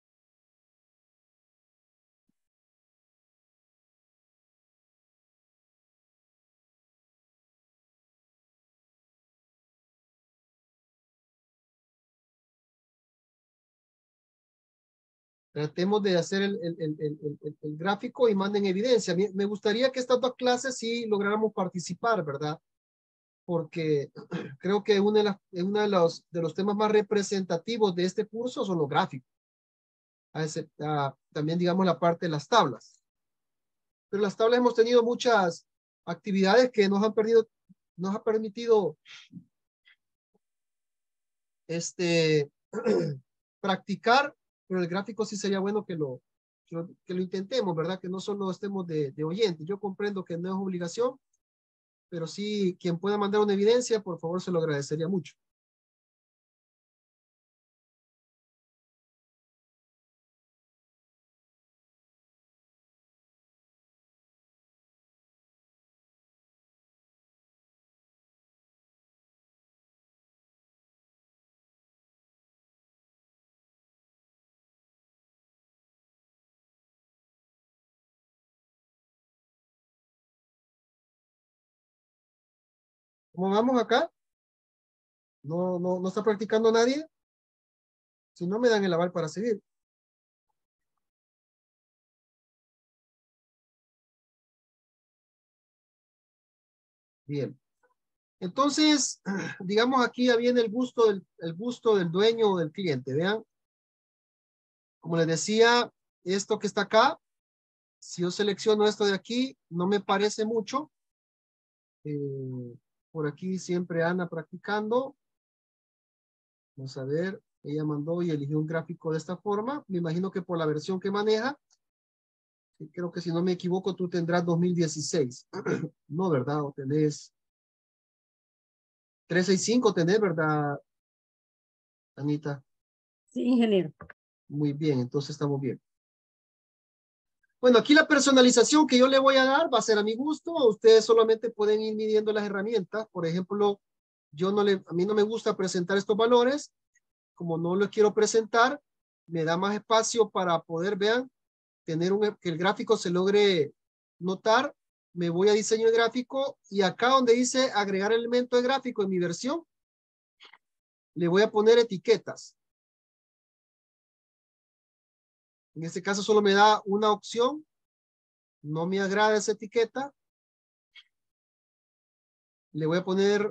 Tratemos de hacer el, el, el, el, el, el gráfico y manden evidencia. Me, me gustaría que estas dos clases sí lográramos participar, ¿verdad? Porque creo que uno de, las, uno de, los, de los temas más representativos de este curso son los gráficos. A ese, a, también, digamos, la parte de las tablas. Pero las tablas hemos tenido muchas actividades que nos han perdido, nos ha permitido este, practicar, pero el gráfico sí sería bueno que lo, que lo, que lo intentemos, ¿verdad? Que no solo estemos de, de oyentes. Yo comprendo que no es obligación, pero sí, quien pueda mandar una evidencia, por favor, se lo agradecería mucho. ¿Cómo vamos acá? ¿No, no, no está practicando nadie? Si no, me dan el aval para seguir. Bien. Entonces, digamos aquí ya viene el gusto del, el gusto del dueño o del cliente. Vean. Como les decía, esto que está acá, si yo selecciono esto de aquí, no me parece mucho. Eh, por aquí siempre Ana practicando. Vamos a ver, ella mandó y eligió un gráfico de esta forma. Me imagino que por la versión que maneja. Creo que si no me equivoco, tú tendrás dos mil dieciséis. No, ¿verdad? O tenés trescientos sesenta y cinco tenés, ¿verdad, Anita? Sí, ingeniero. Muy bien, entonces estamos bien. Bueno, aquí la personalización que yo le voy a dar va a ser a mi gusto. Ustedes solamente pueden ir midiendo las herramientas. Por ejemplo, yo no le, a mí no me gusta presentar estos valores. Como no los quiero presentar, me da más espacio para poder, vean, tener un, que el gráfico se logre notar. Me voy a diseño de gráfico y acá donde dice agregar elemento de gráfico en mi versión, le voy a poner etiquetas. En este caso solo me da una opción. No me agrada esa etiqueta. Le voy a poner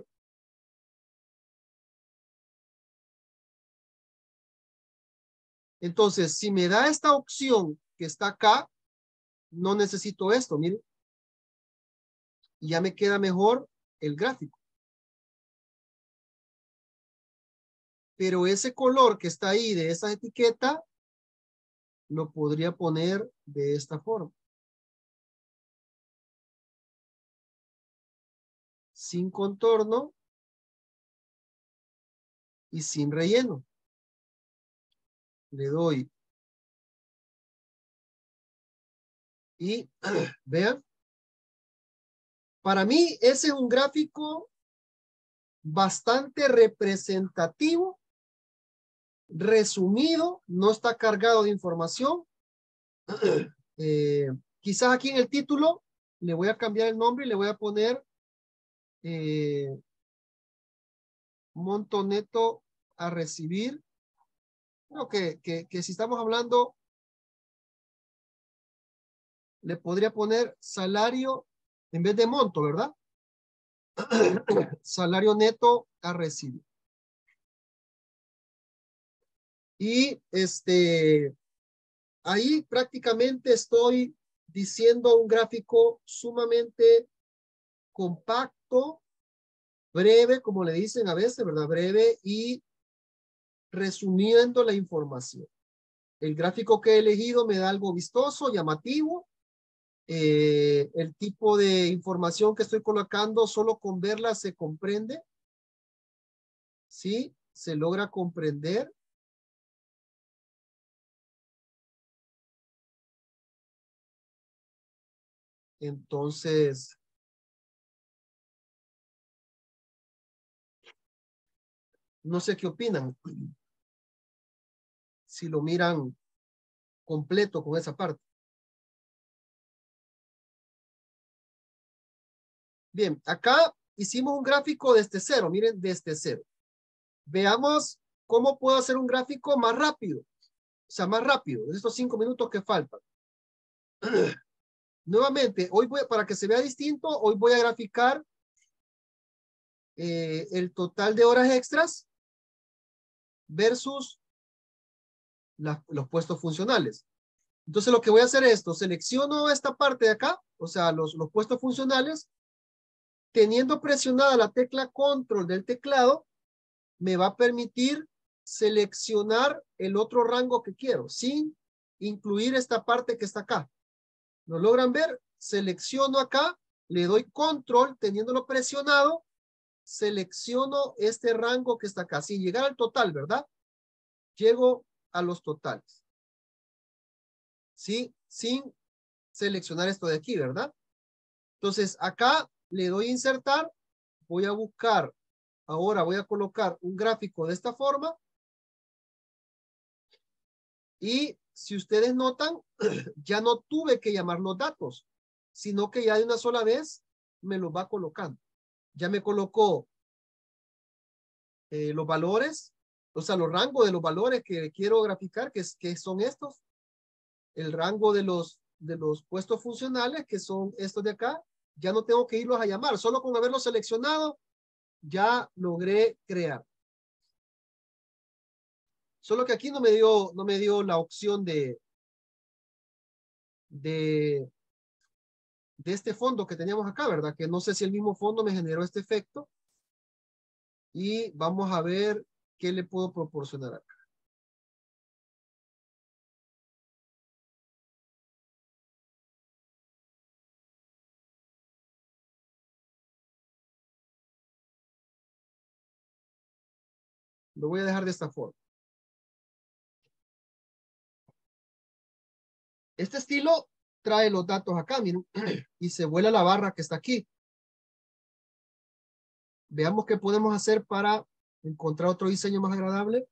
entonces, si me da esta opción que está acá, no necesito esto, miren. Y ya me queda mejor el gráfico. Pero ese color que está ahí de esa etiqueta, lo podría poner de esta forma. Sin contorno y sin relleno. Le doy. Y vean. Para mí ese es un gráfico bastante representativo, resumido, no está cargado de información. Eh, quizás aquí en el título le voy a cambiar el nombre y le voy a poner eh, monto neto a recibir. Creo que, que, que si estamos hablando, le podría poner salario en vez de monto, ¿verdad? Salario neto a recibir. Y este, ahí prácticamente estoy diciendo un gráfico sumamente compacto, breve, como le dicen a veces, ¿verdad? Breve y resumiendo la información. El gráfico que he elegido me da algo vistoso, llamativo. Eh, el tipo de información que estoy colocando, solo con verla se comprende. ¿Sí? Se logra comprender. Entonces, no sé qué opinan. Si lo miran completo con esa parte. Bien, acá hicimos un gráfico desde cero. Miren, desde cero. Veamos cómo puedo hacer un gráfico más rápido. O sea, más rápido. De estos cinco minutos que faltan. Nuevamente, hoy voy, para que se vea distinto, hoy voy a graficar eh, el total de horas extras versus la, los puestos funcionales. Entonces lo que voy a hacer es esto, selecciono esta parte de acá, o sea, los, los puestos funcionales, teniendo presionada la tecla control del teclado, me va a permitir seleccionar el otro rango que quiero, sin incluir esta parte que está acá. ¿Lo logran ver? Selecciono acá, le doy control, teniéndolo presionado, selecciono este rango que está acá, sin llegar al total, ¿verdad? Llego a los totales. ¿Sí? Sin seleccionar esto de aquí, ¿verdad? Entonces, acá le doy insertar, voy a buscar, ahora voy a colocar un gráfico de esta forma. Y si ustedes notan, ya no tuve que llamar los datos, sino que ya de una sola vez me los va colocando. Ya me colocó eh, los valores, o sea, los rangos de los valores que quiero graficar, que, es, que son estos. El rango de los, de los puestos funcionales, que son estos de acá. Ya no tengo que irlos a llamar, solo con haberlos seleccionado, ya logré crear. Solo que aquí no me dio, no me dio la opción de, de, de este fondo que teníamos acá, ¿verdad? Que no sé si el mismo fondo me generó este efecto. Y vamos a ver qué le puedo proporcionar acá. Lo voy a dejar de esta forma. Este estilo trae los datos acá, miren, y se vuela la barra que está aquí. Veamos qué podemos hacer para encontrar otro diseño más agradable.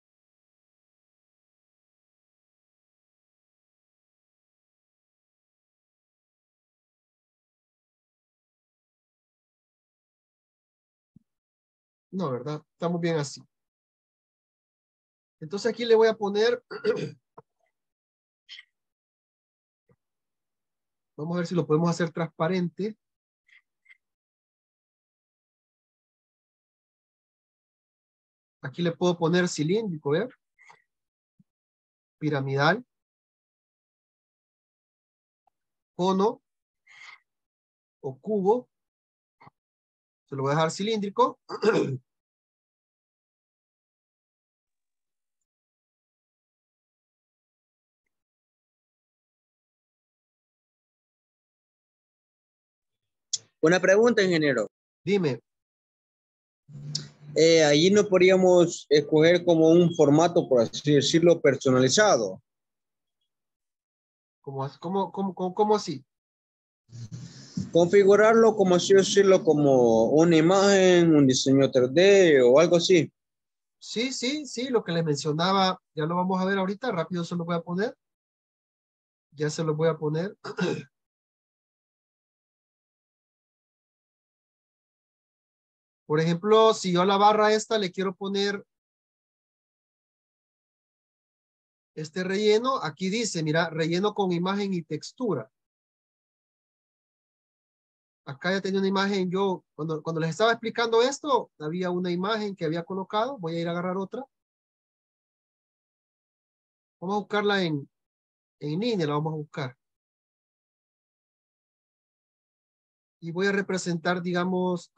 No, ¿verdad? Estamos bien así. Entonces aquí le voy a poner, vamos a ver si lo podemos hacer transparente. Aquí le puedo poner cilíndrico, ¿ver? Piramidal. Cono. O cubo. Se lo voy a dejar cilíndrico. Una pregunta, ingeniero. Dime. Eh, allí no podríamos escoger como un formato, por así decirlo, personalizado. ¿Cómo, cómo, cómo, cómo, cómo así? Configurarlo, como así decirlo, como una imagen, un diseño tres D o algo así. Sí, sí, sí, lo que les mencionaba, ya lo vamos a ver ahorita, rápido se lo voy a poner. Ya se lo voy a poner. Por ejemplo, si yo a la barra esta le quiero poner este relleno, aquí dice, mira, relleno con imagen y textura. Acá ya tenía una imagen, yo, cuando, cuando les estaba explicando esto, había una imagen que había colocado, voy a ir a agarrar otra. Vamos a buscarla en, en línea, la vamos a buscar. Y voy a representar, digamos,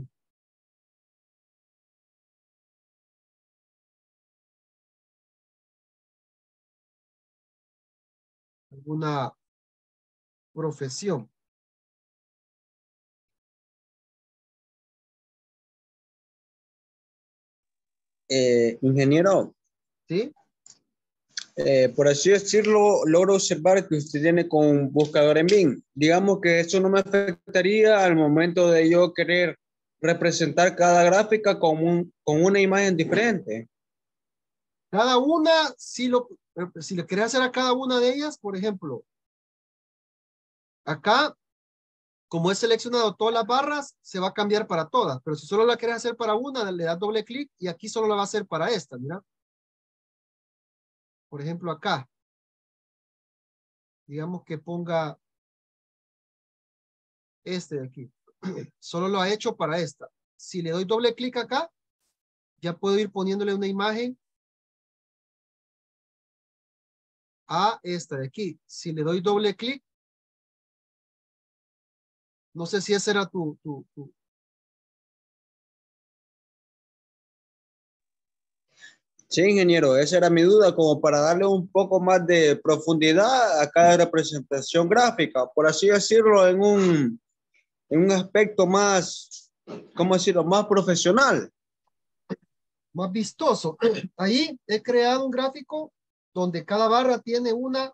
alguna profesión. Eh, ingeniero, ¿Sí? eh, por así decirlo, logro observar que usted tiene con un buscador en Bing. Digamos que eso no me afectaría al momento de yo querer representar cada gráfica con, un, con una imagen diferente. Cada una, si lo, si le querés hacer a cada una de ellas, por ejemplo, acá, como he seleccionado todas las barras, se va a cambiar para todas. Pero si solo la querés hacer para una, le das doble clic y aquí solo la va a hacer para esta, mira. Por ejemplo, acá. Digamos que ponga este de aquí. Solo lo ha hecho para esta. Si le doy doble clic acá, ya puedo ir poniéndole una imagen a esta de aquí. Si le doy doble clic, no sé si ese era tu, tu, tu. Sí, ingeniero, esa era mi duda, como para darle un poco más de profundidad a cada representación gráfica, por así decirlo, en un, en un aspecto más, ¿cómo decirlo?, más profesional. Más vistoso. Ahí he creado un gráfico donde cada barra tiene una,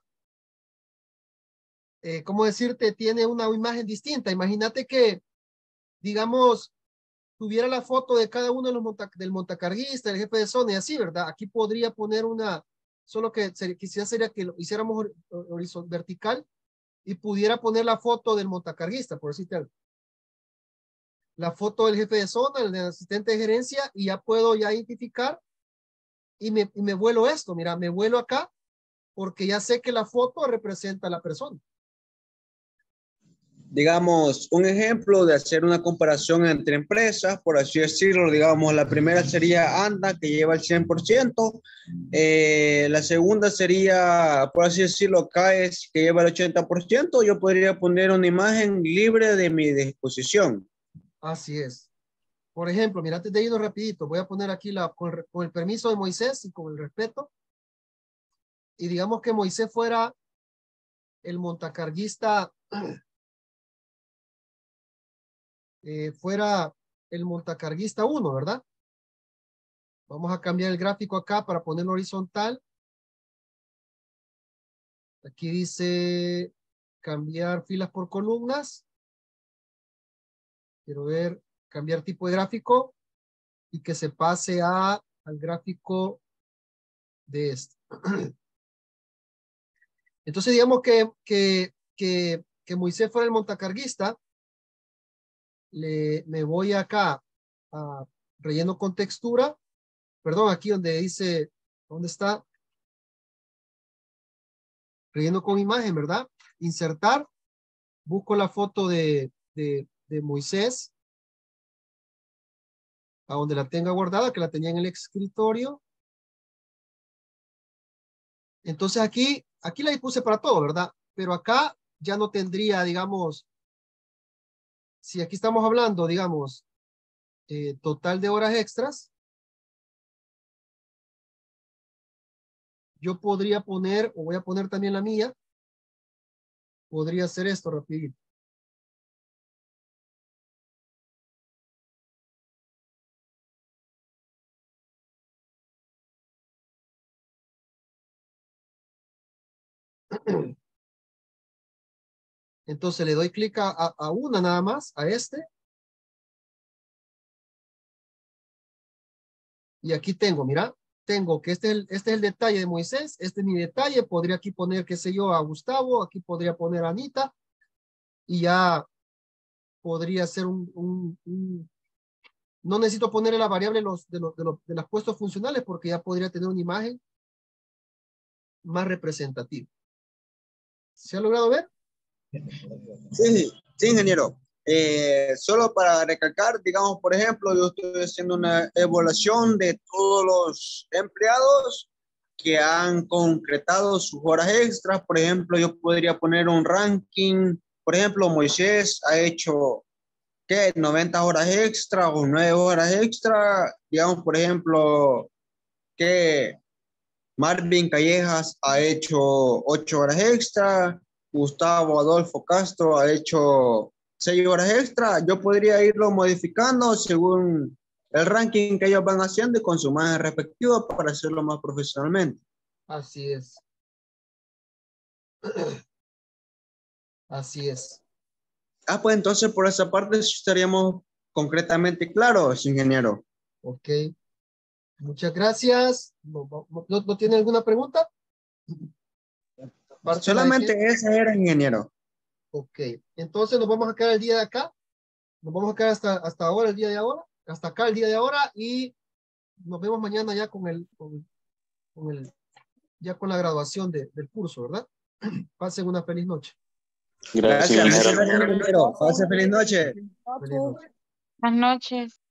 eh, ¿cómo decirte? Tiene una imagen distinta. Imagínate que, digamos, tuviera la foto de cada uno de los monta del montacarguista, el jefe de zona y así, ¿verdad? Aquí podría poner una, solo que se, quizás sería que lo hiciéramos horizontal, vertical y pudiera poner la foto del montacarguista, por decirte algo. La foto del jefe de zona, el del asistente de gerencia, y ya puedo ya identificar y me, y me vuelo esto, mira, me vuelo acá porque ya sé que la foto representa a la persona. Digamos, un ejemplo de hacer una comparación entre empresas, por así decirlo, digamos, la primera sería Anda, que lleva el cien por ciento, eh, la segunda sería, por así decirlo, C A E S, que lleva el ochenta por ciento, yo podría poner una imagen libre de mi disposición. Así es. Por ejemplo, mira, antes de irnos rapidito, voy a poner aquí la, con, el, con el permiso de Moisés y con el respeto, y digamos que Moisés fuera el montacarguista, eh, fuera el montacarguista uno, ¿verdad? Vamos a cambiar el gráfico acá para ponerlo horizontal. Aquí dice cambiar filas por columnas. Quiero ver, cambiar tipo de gráfico y que se pase a, al gráfico de este. Entonces digamos que, que, que, que Moisés fuera el montacarguista. Le, me voy acá a relleno con textura. Perdón, aquí donde dice, ¿dónde está? Relleno con imagen, ¿verdad? Insertar. Busco la foto de, de, de Moisés. A donde la tenga guardada, que la tenía en el escritorio. Entonces aquí, aquí la puse para todo, ¿verdad? Pero acá ya no tendría, digamos, si aquí estamos hablando, digamos, eh, total de horas extras, yo podría poner, o voy a poner también la mía, podría hacer esto rapidito. Entonces le doy clic a, a, a una nada más, a este. Y aquí tengo, mira, tengo que este es, el, este es el detalle de Moisés, este es mi detalle, podría aquí poner, qué sé yo, a Gustavo, aquí podría poner a Anita, y ya podría ser un, un, un no necesito ponerle la variable de los, de, los, de, los, de los puestos funcionales porque ya podría tener una imagen más representativa. ¿Se ha logrado ver? Sí, sí, ingeniero. Eh, solo para recalcar, digamos, por ejemplo, yo estoy haciendo una evaluación de todos los empleados que han concretado sus horas extras. Por ejemplo, yo podría poner un ranking. Por ejemplo, Moisés ha hecho, ¿qué? noventa horas extra o nueve horas extra. Digamos, por ejemplo, que Marvin Callejas ha hecho ocho horas extra. Gustavo Adolfo Castro ha hecho seis horas extra. Yo podría irlo modificando según el ranking que ellos van haciendo y con su imagen respectiva para hacerlo más profesionalmente. Así es. Así es. Ah, pues entonces por esa parte estaríamos concretamente claros, ingeniero. Ok. Muchas gracias. ¿No, no, no, ¿no tiene alguna pregunta? Parte Solamente esa era, ingeniero. Ok. Entonces nos vamos a quedar el día de acá. Nos vamos a quedar hasta, hasta ahora, el día de ahora. Hasta acá el día de ahora. Y nos vemos mañana ya con el, con, con el ya con la graduación de, del curso, ¿verdad? Pasen una feliz noche. Gracias, Gracias, ingeniero. ingeniero. Pase feliz noche. Feliz noche. Buenas noches.